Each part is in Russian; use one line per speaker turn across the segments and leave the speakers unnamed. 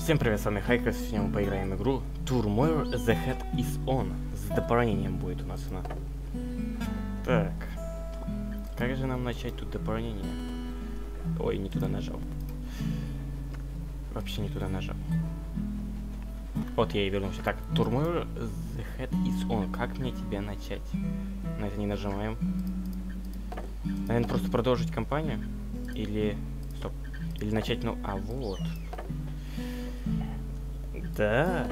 Всем привет, с вами Хайка, сегодня мы поиграем в игру Turmoil The Head Is On. С дополнением будет у нас она. Так. Как же нам начать тут дополнение? Ой, не туда нажал. Вообще не туда нажал. Вот я и вернулся. Так, Turmoil The Head Is On. Как мне тебя начать? На это не нажимаем. Наверное, просто продолжить кампанию? Или... Стоп. Или начать, ну... А, вот. Да.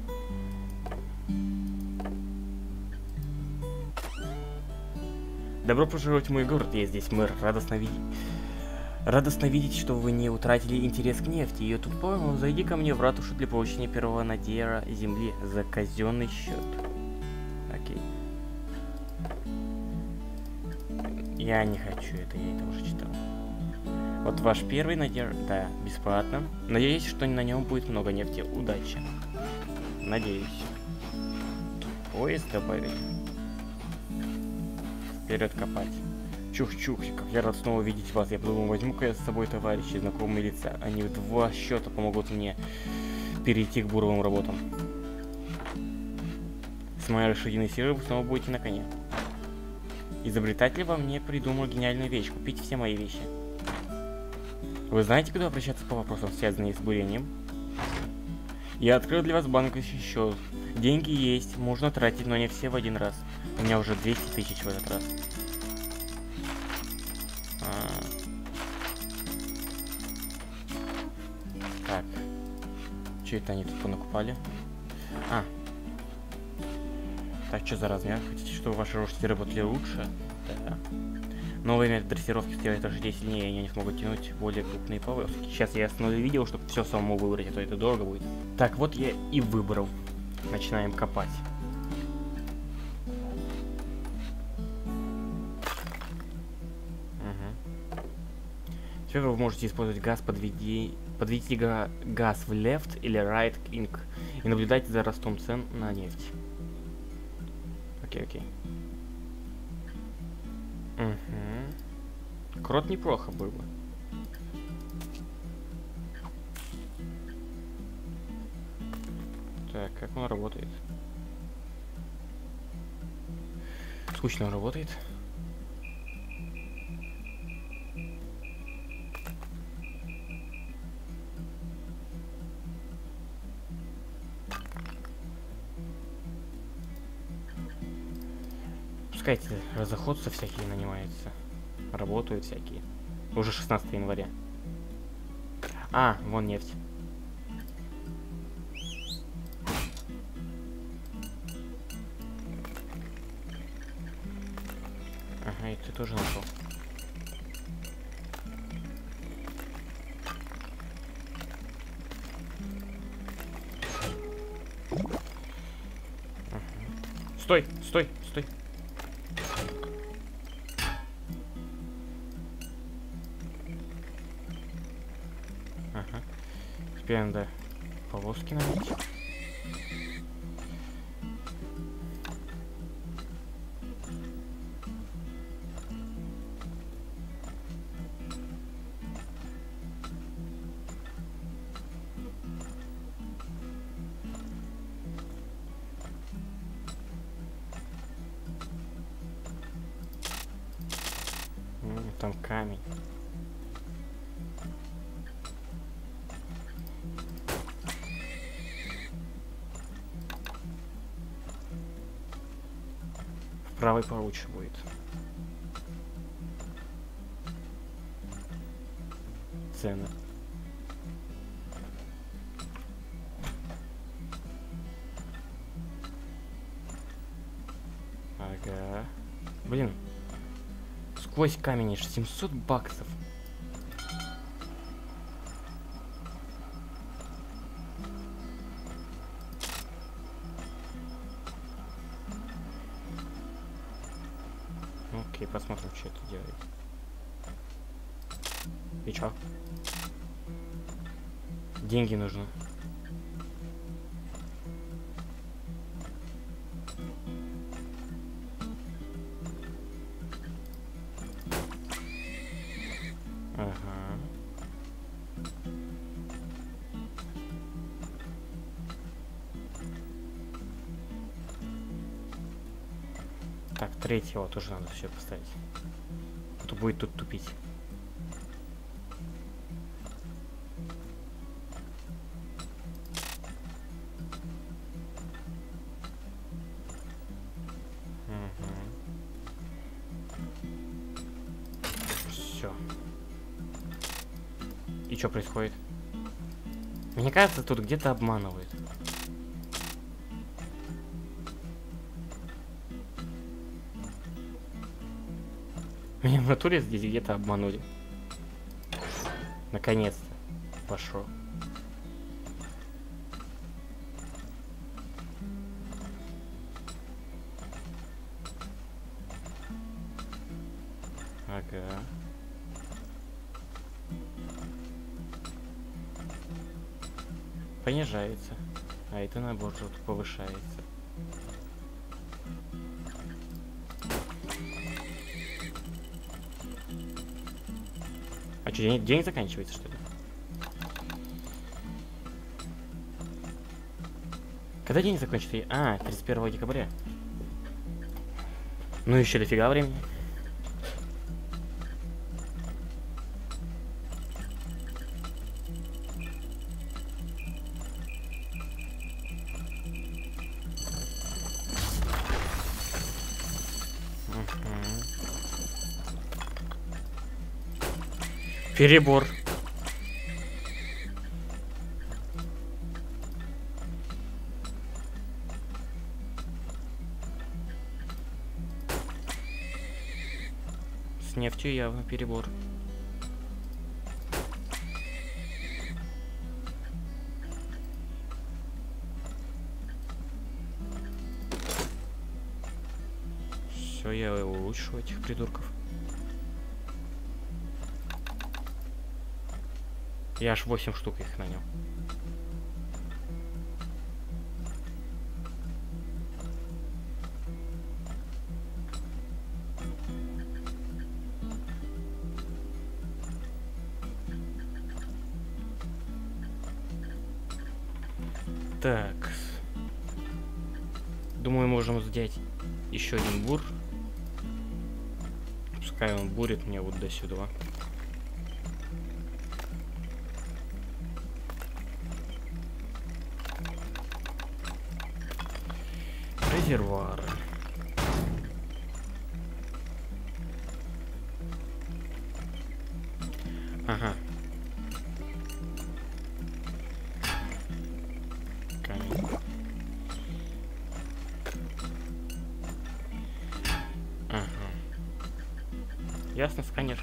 Добро пожаловать в мой город, я здесь мэр. Радостно видеть, что вы не утратили интерес к нефти. Ее тут полно. Зайди ко мне в ратушу для получения первого надера земли за казенный счет. Окей. Я не хочу это, я это уже читал. Вот ваш первый надер, да, бесплатно. Надеюсь, что на нем будет много нефти. Удачи. Надеюсь. Поезд добавить. Вперед копать. Чух-чух, как я рад снова видеть вас. Я подумал, возьму-ка я с собой товарищи, знакомые лица. Они в 2 счета помогут мне перейти к буровым работам. С моей лошадиной силой вы снова будете на коне. Изобретатель во мне придумал гениальную вещь. Купите все мои вещи. Вы знаете, куда обращаться по вопросам, связанным с бурением? Я открыл для вас банковский счет. Деньги есть, можно тратить, но не все в один раз. У меня уже 200 тысяч в этот раз. Так. Что это они тут понакупали? Так, что за размер? Хотите, чтобы ваши лошади работали лучше? Да. Новый метод дрессировки сделает лошадей сильнее, и они не смогут тянуть более крупные повозки. Сейчас я снова видел, чтобы все самому выбрать, а то это дорого будет. Так, вот я и выбрал. Начинаем копать. Угу. Теперь вы можете использовать газ, подведите газ в left или right ink и наблюдайте за ростом цен на нефть. Окей. Угу. Крот неплохо был бы. Так, как он работает? Скучно он работает. Пускайте, разоходцы всякие нанимаются. Работают всякие. Уже 16 января. Вон нефть. Ага, и ты тоже нашел. Ага. Стой! Ага. Теперь надо повозки набить. Там камень. В правой получше будет. Цены. Ага. Блин. Сквозь камень аж 700 баксов. Окей, посмотрим, что это делает. И чё? Деньги нужны. Так, третьего тоже надо все поставить. А то будет тут тупить. Все. И что происходит? Мне кажется, тут где-то обманывают. Меня в натуре здесь где-то обманули. Наконец-то. Пошел. Ага. Понижается. А это наоборот повышается. А что, день заканчивается, что ли? Когда день закончится? А, 31 декабря. Ну еще дофига времени. Перебор. С нефтью явно перебор. Все, я улучшу этих придурков. Я аж 8 штук их нанял. Так. Думаю, можем взять еще один бур. Пускай он бурит мне вот до сюда. Резервуары. Ага. Камень. Ага. Ясно, сканер.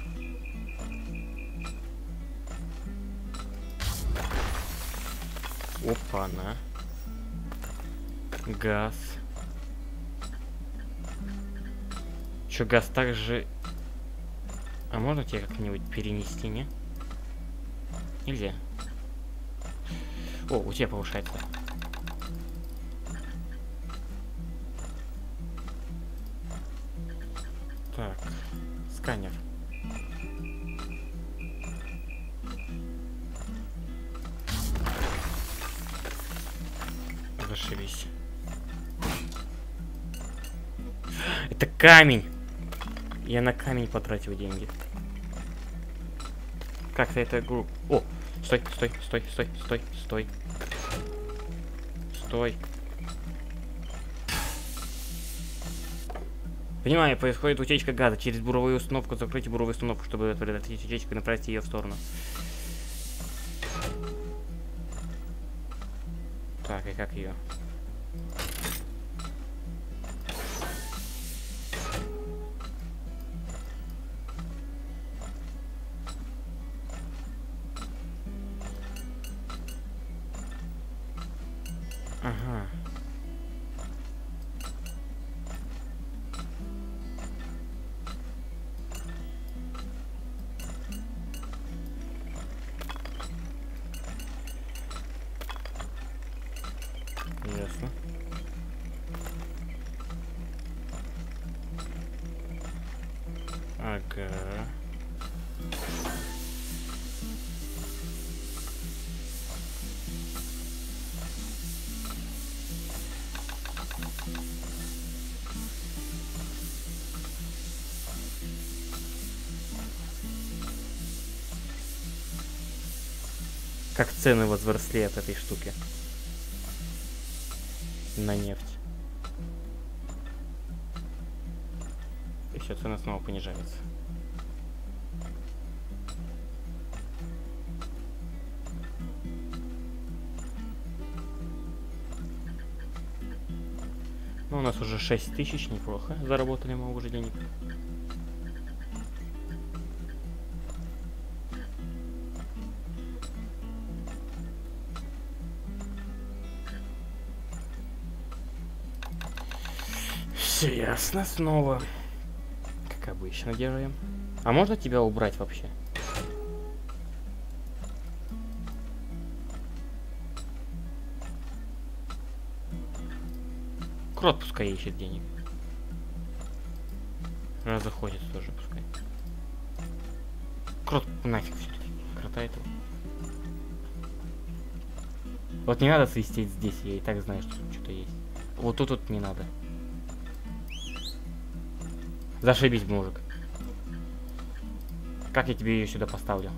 Опа-на. Газ. Чё, газ также... А можно тебя как-нибудь перенести, не? Нельзя. О, у тебя повышается. Так, сканер. Зашибись. Это камень. Я на камень потратил деньги. Как-то это группа. О, стой, стой, стой, стой, стой, стой. Стой. Понимаю, происходит утечка газа. Через буровую установку закройте буровую установку, чтобы предотвратить утечку и направить ее в сторону. Так, и как ее? Ага. Ясно. Ага. Как цены возросли от этой штуки. На нефть. И все, цена снова понижается. Ну, у нас уже 6000, неплохо. Заработали мы уже денег. Все ясно снова. Как обычно делаем. А можно тебя убрать вообще? Крот пускай ищет денег. Раз заходит тоже пускай. Крот нафиг все-таки. Крота этого. Вот не надо свистеть здесь, я и так знаю, что тут что-то есть. Вот тут не надо. Зашибись, мужик. Как я тебе ее сюда поставлю?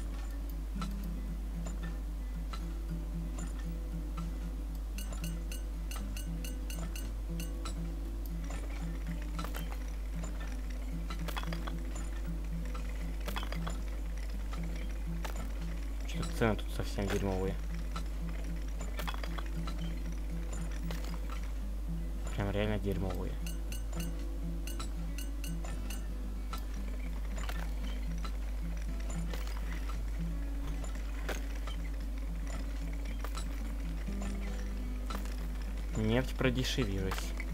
Что-то цены тут совсем дерьмовые. Прям реально дерьмовые. Нефть продешевилась.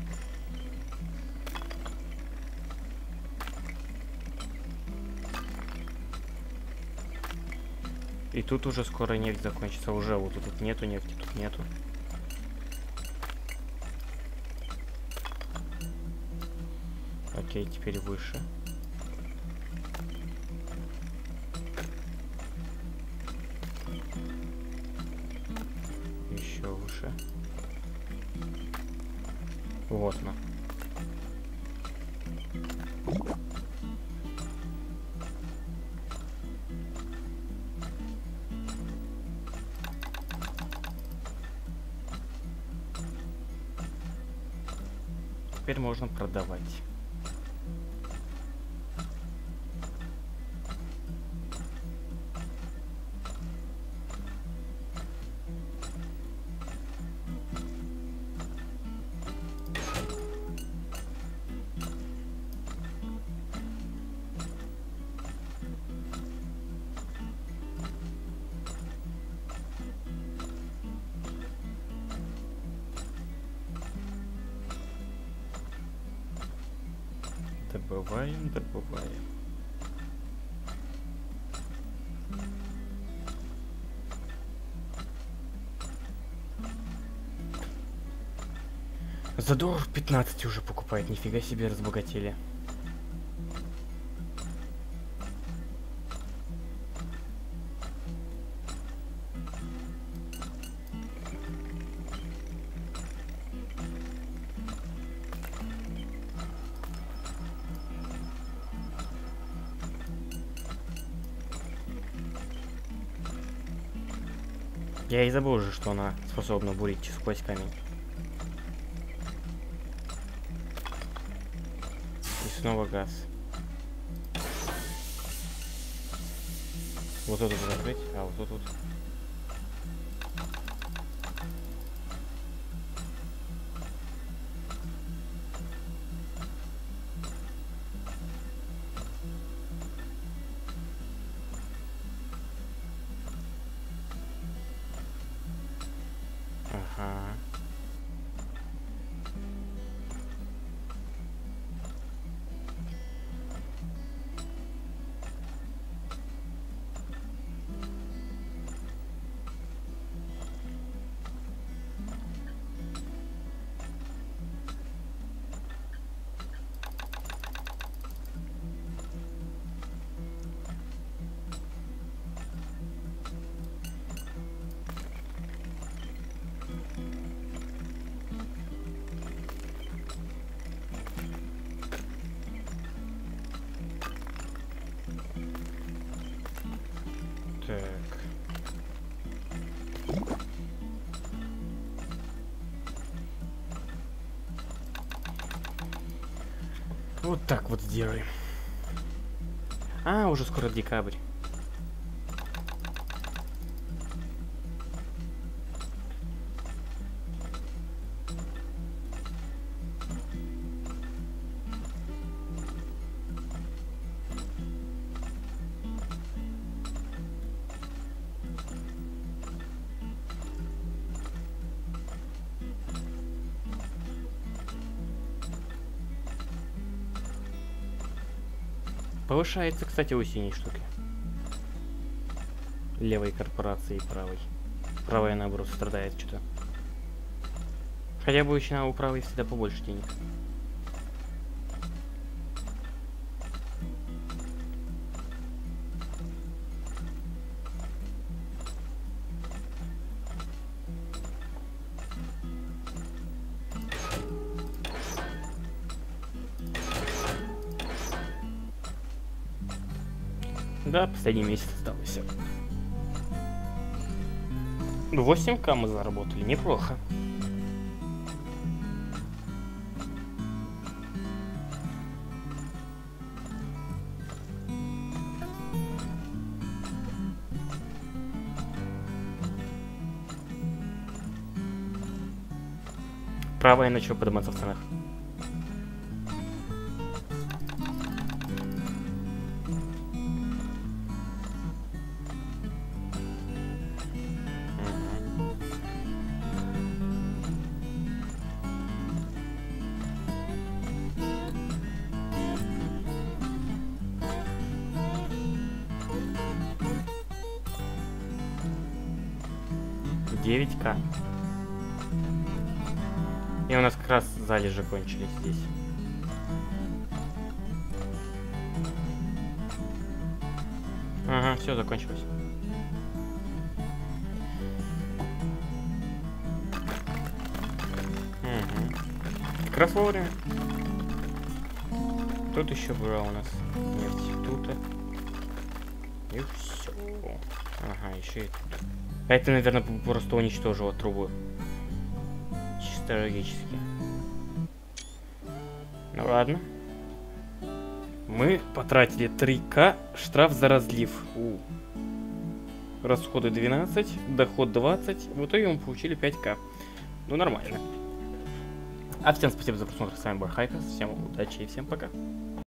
И тут уже скоро нефть закончится. Уже вот тут нету нефти, тут нету. Окей, теперь выше. Еще выше. Вот она. Теперь можно продавать. Добываем, добываем. За доллар 15 уже покупает, нифига себе разбогатели. Я и забыл уже, что она способна бурить сквозь камень. И снова газ. Вот тут закрыть, а вот тут. Ага. Вот так вот сделаем. А, уже скоро декабрь. Повышается, кстати, у синей штуки. Левой корпорации и правой. Правая, наоборот, страдает что-то. Хотя обычно у правой всегда побольше денег. Да, последний месяц остался. 8К мы заработали, неплохо. Правая начала подниматься в ценах. $9К. И у нас как раз залежи кончились здесь. Ага, все закончилось. Угу. Как раз вовремя. Тут еще была у нас нефть. Тут. И все. Ага, еще и тут. Это, наверное, просто уничтожило трубу. Чисто логически. Ну ладно. Мы потратили 3К, штраф за разлив. Расходы 12, доход 20. В итоге мы получили 5К. Ну нормально. А всем спасибо за просмотр. С вами был Хайкос. Всем удачи и всем пока.